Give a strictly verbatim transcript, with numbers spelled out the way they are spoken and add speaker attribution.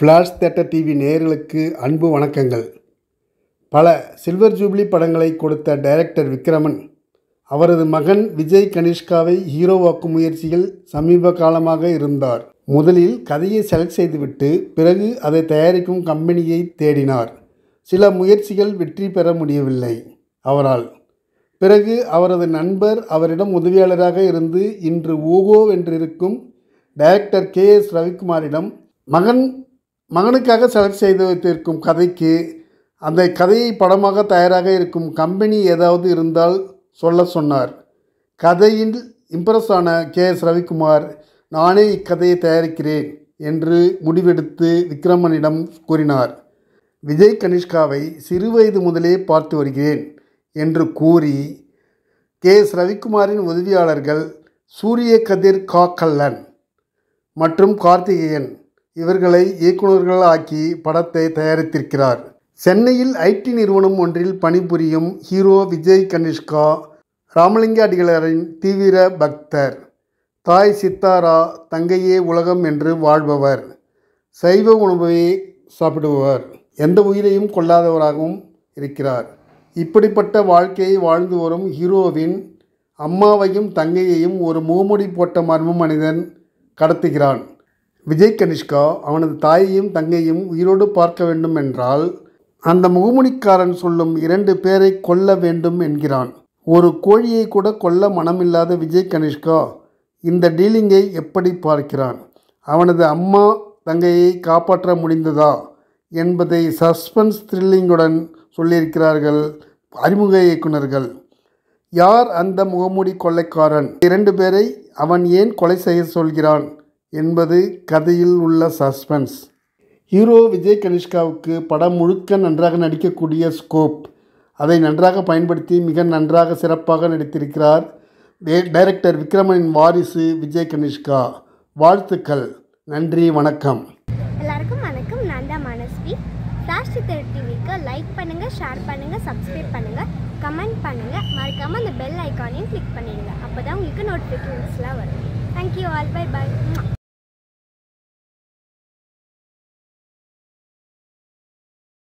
Speaker 1: Flash theatre TV நேயர்களுக்கு அன்பு வணக்கங்கள். பல சில்வர் ஜூப்ளி படங்களை கொடுத்த டைரக்டர் விக்ரமன் அவரது மகன் விஜய் கனிஷ்காவை ஹீரோவாக்கும் முயற்சியில் சமீப காலமாக இருந்தார். முதலில் கதையை செலக்ட் செய்துவிட்டு பிறகு அதை தயாரிக்கும் கம்பெனியை தேடினார். சில முயற்சிகள் வெற்றி பெற முடியவில்லை அவரால். பிறகு அவரது நண்பர் அவரிடம் உதவியாளராக இருந்து இன்று ஊகோ வென்றிருக்கும் டைரக்டர் கே எஸ் ரவிக்குமாரிடம் மகன் மகனுக்காக செலக்ட் செய்து வைத்திருக்கும் கதைக்கு அந்த கதையை படமாக தயாராக இருக்கும் கம்பெனி ஏதாவது இருந்தால் சொல்ல சொன்னார். கதையில் இம்ப்ரெஸ் ஆன கே எஸ் ரவிக்குமார் நானே இக்கதையை தயாரிக்கிறேன் என்று முடிவெடுத்து விக்ரமனிடம் கூறினார். விஜய் கனிஷ்காவை சிறுவயது முதலே பார்த்து வருகிறேன் என்று கூறி கே எஸ் ரவிக்குமாரின் உதவியாளர்கள் சூரிய கதிர் காக்கல்லன் மற்றும் கார்த்திகேயன் இவர்களை இயக்குநர்கள் ஆக்கி படத்தை தயாரித்திருக்கிறார். சென்னையில் ஐடி நிறுவனம் ஒன்றில் பணிபுரியும் ஹீரோ விஜய் கனிஷ்கா ராமலிங்க அடிகளாரின் தீவிர பக்தர். தாய் சித்தாரா, தங்கையே உலகம் என்று வாழ்பவர். சைவ உணவையே சாப்பிடுபவர். எந்த உயிரையும் கொள்ளாதவராகவும் இருக்கிறார். இப்படிப்பட்ட வாழ்க்கையை வாழ்ந்து வரும் ஹீரோவின் அம்மாவையும் தங்கையையும் ஒரு முகமூடி போட்ட மர்ம மனிதன் கடத்துகிறான். விஜய் கனிஷ்கா அவனது தாயையும் தங்கையும் உயிரோடு பார்க்க வேண்டும் என்றால் அந்த முகமுடிக்காரன் சொல்லும் இரண்டு பேரை கொல்ல வேண்டும் என்கிறான். ஒரு கோழியை கூட கொல்ல மனமில்லாத விஜய் கனிஷ்கா இந்த டீலிங்கை எப்படி பார்க்கிறான்? அவனது அம்மா தங்கையை காப்பாற்ற முடிந்ததா என்பதை சஸ்பென்ஸ் த்ரில்லிங்குடன் சொல்லியிருக்கிறார்கள் அறிமுக இயக்குநர்கள். யார் அந்த முகமூடி கொள்ளைக்காரன்? இரண்டு பேரை அவன் ஏன் கொலை செய்ய சொல்கிறான் என்பது கதையில் உள்ள சஸ்பென்ஸ். ஹீரோ விஜய் கனிஷ்காவுக்கு படம் முழுக்க நன்றாக நடிக்கக்கூடிய ஸ்கோப். அதை நன்றாக பயன்படுத்தி மிக நன்றாக சிறப்பாக நடித்திருக்கிறார் டைரக்டர் விக்ரமனின் வாரிசு விஜய் கனிஷ்கா. வாழ்த்துக்கள். நன்றி, வணக்கம்.
Speaker 2: எல்லாருக்கும் வணக்கம். நான் தான் மனஸ்வி. ஃப்ளாஷ் தியேட்டர் டிவிக்கு லைக் பண்ணுங்கள், ஷேர் பண்ணுங்கள், சப்ஸ்கிரைப் பண்ணுங்கள், கமெண்ட் பண்ணுங்கள். மறக்காமல் அந்த பெல் ஐக்கானையும் கிளிக் பண்ணிடுங்க. அப்போ தான் உங்களுக்கு நோட்டிஃபிகேஷன்ஸ்லாம் வரும். Thank you all. பை பாய்.